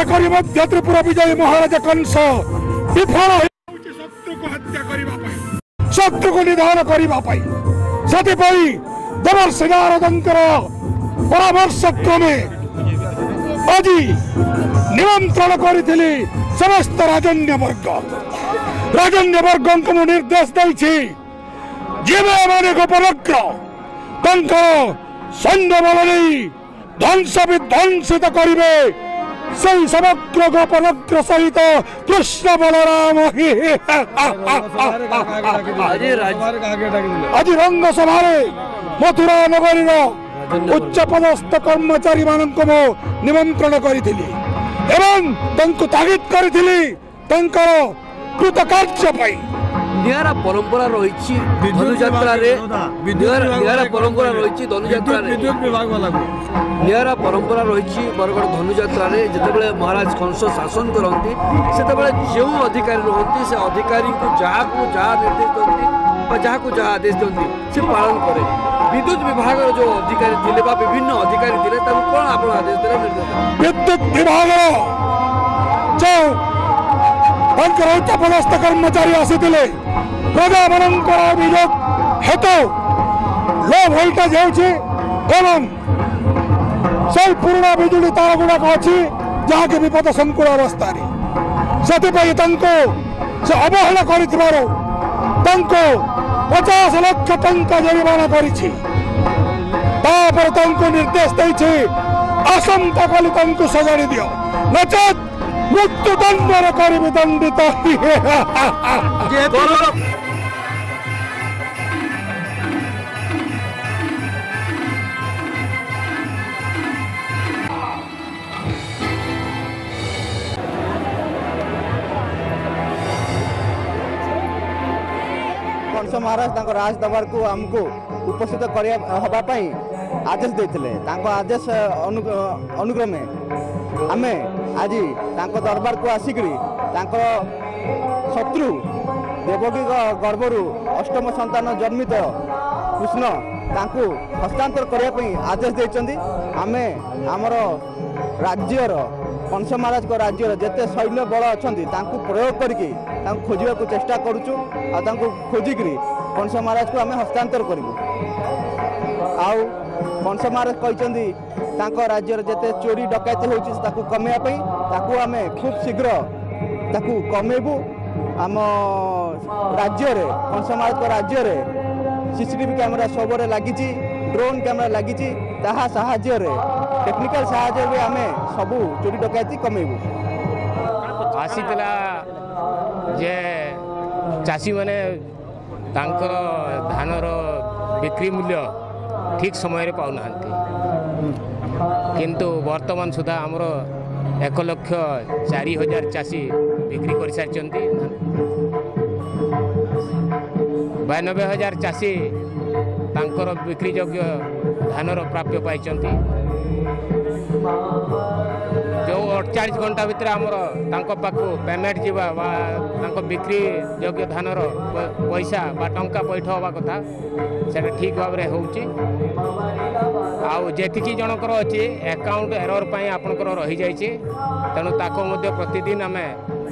हत्या करी मध्य त्रिपुरा विजयी महाराजा कंस विफल शत्रु को हत्या करने शत्रु को निधन करने देवर्षि नारदंकर परामर्श क्रमे आज निमंत्रण करी समस्त राजन्य वर्ग को निर्देश देछि जीवे माने गोपनग्र सैन्य बल नहीं ध्वंस विध्वंसित करिवे सही समग्र गोपनग्र सहित कृष्ण बलराम आज रंग सभारे मथुरा नगरी उच्च पदस्थ कर्मचारी मानक निमंत्रण करी तागिद करी कृतकार्य निरा परंपरा रही धनुजात्रा निरा परंपरा रही धनुजात्रा निरा परंपरा रही बरगढ़ धनुजात्रा जितेबाला महाराज कंस शासन करती से जो अधिकारी रहती से अधिकारी को जहाँ निर्देश दिखती जहाँ को जहाँ आदेश दिखती से पालन करे विद्युत विभाग जो अधिकारी थे विभिन्न अधिकारी थे कौन आप आदेश देला निर्देश विद्युत विभाग जो पदस्थ कर्मचारी आसीथिले प्रजा मानकर अभियोग हेतु लो वोल्टेज एवं से पुराना बिजुली तार गुड़ाक अच्छी जहाँकि विपद संकुल अवस्था से अवहेला कर 50 लाख टंका जरिमाना कर निर्देश देछि आसंता काली सजाड़ी दियो नचेत मृत्यु दंड कर दंडित कंस महाराज राज दरबार को आमको उपस्थित होगापाई आदेश देते आदेश अनुक्रमे आमे आज दरबार को आसिक शत्रु देवकी गर्भर अष्टम संतान जन्मित कृष्ण तांको हस्तांतर करने आदेश देते आमे आमर राज्यर कंस महाराज को राज्यर जिते सैन्य बल अच्छा प्रयोग करके खोजा को चेष्टा करुचु खोजिक कंस महाराज को आम हस्तांतर करूँ आउ कंस महाराज कहते राज्यर जिते चोरी डकैती होती कमेवाई आम खूब शीघ्र कमेबू आम राज्य कंस महाराज को राज्य सीसीटीवी कैमेरा सबरे लगी ड्रोन कैमेरा लगी टेक्निकल साहाय्य भी आम सबू चोरी डकैती कमेबू आसीला जे चाषी मैंने धानर बिक्री मूल्य ठीक समय पाऊना किंतु वर्तमान सुधा आमर 1,04,000 चाषी बिक्री कर सारी 92,000 चाषी तांकर बिक्री योग्य धानर प्राप्य पाई जो 48 घंटा भितर आमर पाखु पेमेंट जावा बिक्री योग्य धानर पैसा बा टंका पैठ हवा कथा से ठीक भाव में होती जनकर अच्छी अकाउंट एरर पाई आपंकर रही जाइए तेणु ताको प्रतिदिन आम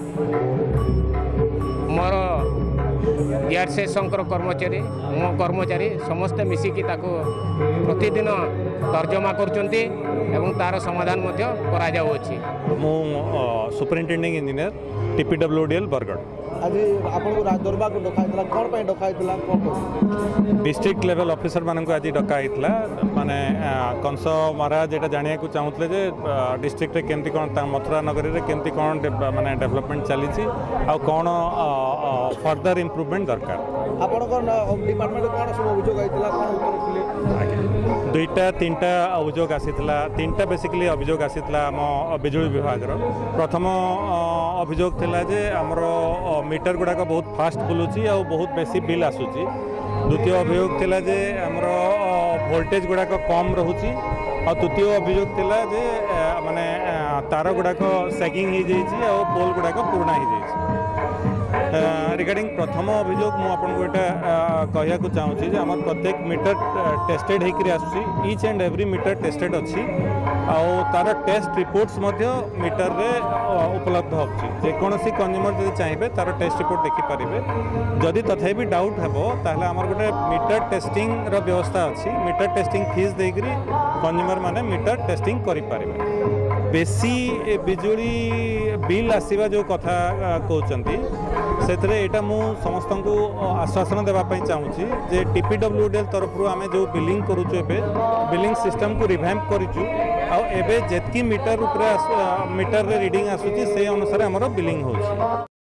मोर DRCS कर्मचारी मो कर्मचारी समस्ते मिसिकी प्रतिदिन तर्जमा करुँचे एवं तार समाधान मु सुपरिटेंडिंग इंजीनियर TPWDL बरगढ़ आज आपको दरबार को डकाइला कौन पे डकाइला कौन डिस्ट्रिक्ट लेवल ऑफिसर मान को आज डकाइला माने कंस महाराज एटा जानिया को चाहूतले जे डिस्ट्रिक्ट रे केमती कोन मथुरा नगरी रे केमती कोन माने डेवलपमेंट चली आ कोन फर्दर इंप्रूवमेंट दरकार आपन को डिपार्टमेंट कोन सब अभियोग आइतला कोन उत्तर दिले दुईटा तीनटा अभियोग आसीतला तीनटा बेसिकली अभियोग आसीतला हम बिजुली विभाग रो प्रथम अभियोग थिला जे हमरो मीटर गुड़ाक बहुत फास्ट बुलूची आ बहुत बेसी बिल आसूची द्वितीय अभियोग थिला जे हमर वोल्टेज गुड़ाक कम रहुची और तृतीय अभियोग थिला जे माने तार गुड़ाक सैगिंग हो जाइए और पोल गुड़ाक पुराना हो जाइए रिगार्डिंग प्रथम अभियोग मुझे कहूँ चाहूँगी आम प्रत्येक मीटर टेस्टेड होकर आसूँ each and every meter tested अच्छी तार टेस्ट रिपोर्ट्स मीटर रे उपलब्ध होची जेकोसी कंज्यूमर जब चाहिए तार टेस्ट रिपोर्ट देखिपारे जदि तथे भी डाउट हेबो ताहले हमर गोटे मीटर टेस्टिंग रो व्यवस्था अच्छी मीटर टेस्टिंग फीस देकरी कंज्यूमर माने मीटर टेस्टिंग करि पारिबे बेसी बिजुली बिल आसीबा जो कथा कहउचंती सेतरे एटा मु समस्त को आश्वासन देवाई चाहूँगी जे टीपीडब्ल्यूडीएल तरफ आम जो बिलिंग करुचु एबे बिलिंग सिस्टम को रिभैम्प करिचु एबे जेतकी मीटर मीटर रे रीडिंग आसुची से अनुसार हमर बिलिंग होची।